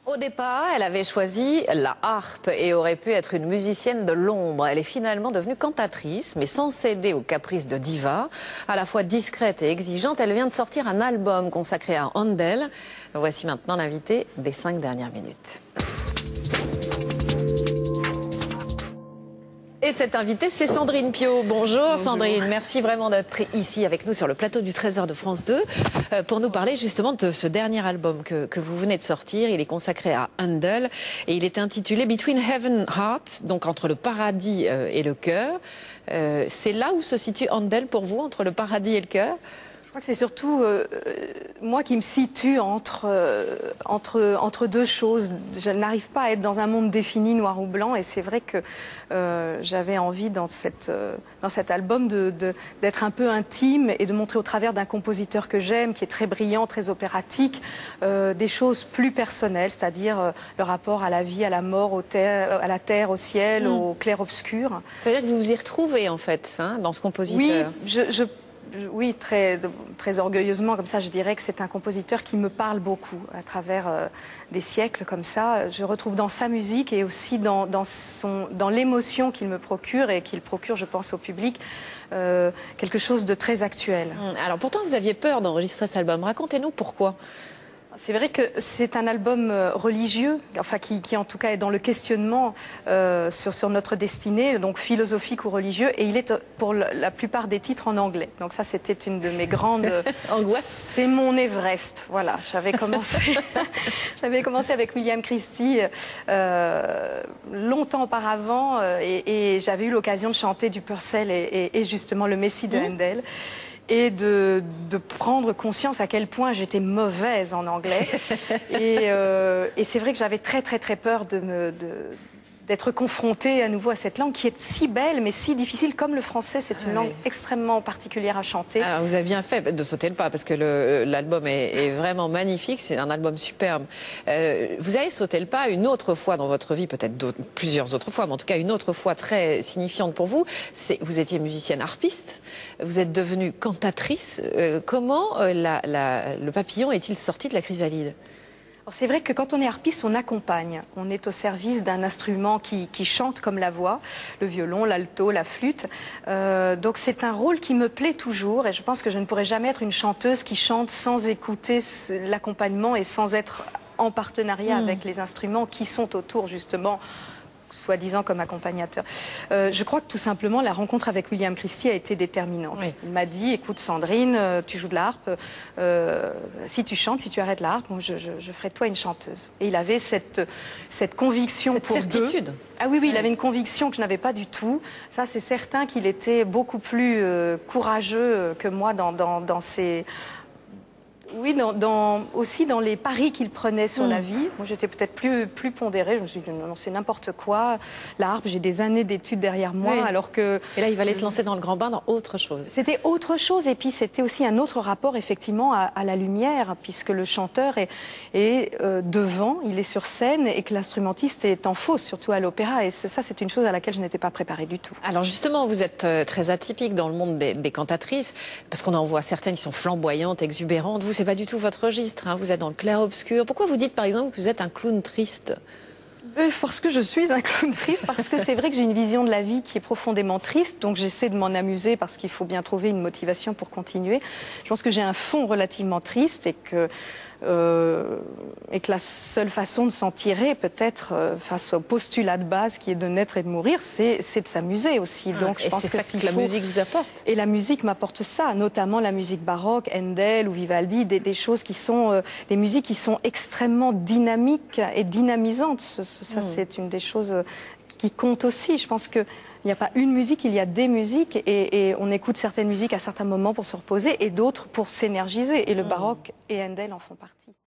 Au départ, elle avait choisi la harpe et aurait pu être une musicienne de l'ombre. Elle est finalement devenue cantatrice, mais sans céder aux caprices de diva. À la fois discrète et exigeante, elle vient de sortir un album consacré à Haendel. Voici maintenant l'invité des 5 dernières minutes. Et cette invitée, c'est Sandrine Piau. Bonjour Sandrine, merci vraiment d'être ici avec nous sur le plateau du Trésor de France 2 pour nous parler justement de ce dernier album que vous venez de sortir. Il est consacré à Haendel et il est intitulé Between Heaven and Heart, donc entre le paradis et le cœur. C'est là où se situe Haendel pour vous, entre le paradis et le cœur? Je crois que c'est surtout moi qui me situe entre deux choses. Je n'arrive pas à être dans un monde défini noir ou blanc, et c'est vrai que j'avais envie dans cet album d'être un peu intime et de montrer au travers d'un compositeur que j'aime, qui est très brillant, très opératique, des choses plus personnelles, c'est-à-dire le rapport à la vie, à la mort, à la terre, au ciel, au clair-obscur. C'est-à-dire que vous vous y retrouvez en fait, hein, dans ce compositeur? Oui, oui, très orgueilleusement, comme ça, je dirais que c'est un compositeur qui me parle beaucoup à travers des siècles comme ça. Je retrouve dans sa musique et aussi dans l'émotion qu'il me procure et qu'il procure, je pense, au public, quelque chose de très actuel. Alors pourtant, vous aviez peur d'enregistrer cet album. Racontez-nous pourquoi. C'est vrai que c'est un album religieux, enfin qui en tout cas est dans le questionnement sur notre destinée, donc philosophique ou religieux, et il est pour la plupart des titres en anglais. Donc ça, c'était une de mes grandes angoisses. C'est mon Everest. Voilà, j'avais commencé avec William Christie longtemps auparavant, et j'avais eu l'occasion de chanter du Purcell et justement le Messie de Haendel. Et de prendre conscience à quel point j'étais mauvaise en anglais. Et c'est vrai que j'avais très peur d'être confrontée à nouveau à cette langue qui est si belle mais si difficile. Comme le français, c'est une langue extrêmement particulière à chanter. Alors vous avez bien fait de sauter le pas parce que l'album est vraiment magnifique, c'est un album superbe. Vous avez sauté le pas une autre fois dans votre vie, peut-être plusieurs autres fois, mais en tout cas une autre fois très signifiante pour vous. Vous étiez musicienne harpiste, vous êtes devenue cantatrice. Comment le papillon est-il sorti de la chrysalide? C'est vrai que quand on est harpiste, on accompagne. On est au service d'un instrument qui chante comme la voix, le violon, l'alto, la flûte. Donc c'est un rôle qui me plaît toujours, et je pense que je ne pourrais jamais être une chanteuse qui chante sans écouter l'accompagnement et sans être en partenariat avec les instruments qui sont autour, justement, soi-disant comme accompagnateur. Je crois que tout simplement la rencontre avec William Christie a été déterminante. Oui. Il m'a dit, écoute Sandrine, tu joues de la harpe, si tu chantes, si tu arrêtes la harpe, je ferai de toi une chanteuse. Et il avait cette conviction pour certitude. Deux. Ah oui, il avait une conviction que je n'avais pas du tout. Ça, c'est certain qu'il était beaucoup plus courageux que moi dans ses... Oui, aussi dans les paris qu'il prenait sur la vie. Moi, j'étais peut-être plus pondérée. Je me suis dit, non, c'est n'importe quoi. La harpe, j'ai des années d'études derrière moi, alors que... Et là, il fallait se lancer dans le grand bain, dans autre chose. C'était autre chose, et puis c'était aussi un autre rapport, effectivement, à la lumière, puisque le chanteur est devant, il est sur scène, et que l'instrumentiste est en fosse, surtout à l'opéra. Et ça, c'est une chose à laquelle je n'étais pas préparée du tout. Alors justement, vous êtes très atypique dans le monde des cantatrices, parce qu'on en voit certaines qui sont flamboyantes, exubérantes. Vous, c'est pas du tout votre registre, hein. Vous êtes dans le clair-obscur. Pourquoi vous dites par exemple que vous êtes un clown triste? Parce que je suis un clown triste, parce que c'est vrai que j'ai une vision de la vie qui est profondément triste, donc j'essaie de m'en amuser parce qu'il faut bien trouver une motivation pour continuer. Je pense que j'ai un fond relativement triste et que la seule façon de s'en tirer, peut-être face au postulat de base qui est de naître et de mourir, c'est de s'amuser aussi. Donc, je pense que c'est ça que la musique vous apporte. Et la musique m'apporte ça, notamment la musique baroque, Haendel ou Vivaldi, des choses qui sont des musiques qui sont extrêmement dynamiques et dynamisantes. Ça, c'est une des choses qui compte aussi. Je pense que il n'y a pas une musique, il y a des musiques, et on écoute certaines musiques à certains moments pour se reposer et d'autres pour s'énergiser. Et le baroque et Haendel en font partie.